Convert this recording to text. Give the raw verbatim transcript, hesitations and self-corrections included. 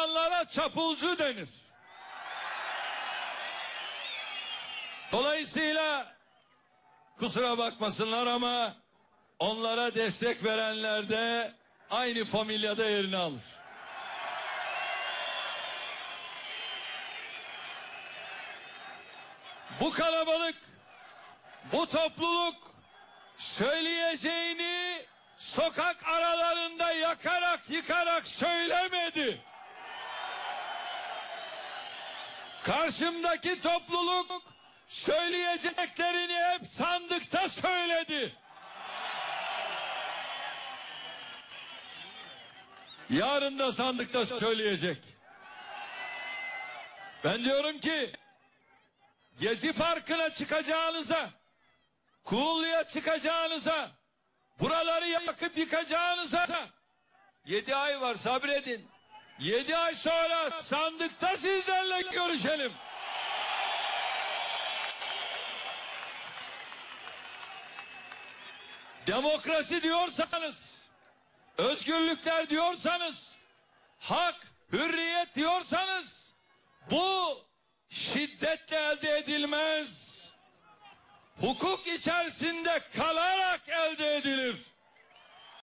insanlara çapulcu denir. Dolayısıyla kusura bakmasınlar ama onlara destek verenler de aynı familyada yerini alır. Bu kalabalık, bu topluluk söyleyeceğini sokak aralarında yakarak yıkarak söylemedi. Karşımdaki topluluk söyleyeceklerini hep sandıkta söyledi. Yarın da sandıkta söyleyecek. Ben diyorum ki Gezi Parkı'na çıkacağınıza, Kuğulu'ya çıkacağınıza, buraları yakıp yıkacağınıza yedi ay var, sabredin. Yedi ay sonra sandıkta sizlerle görüşelim. Demokrasi diyorsanız, özgürlükler diyorsanız, hak, hürriyet diyorsanız bu şiddetle elde edilmez. Hukuk içerisinde kalarak elde edilir.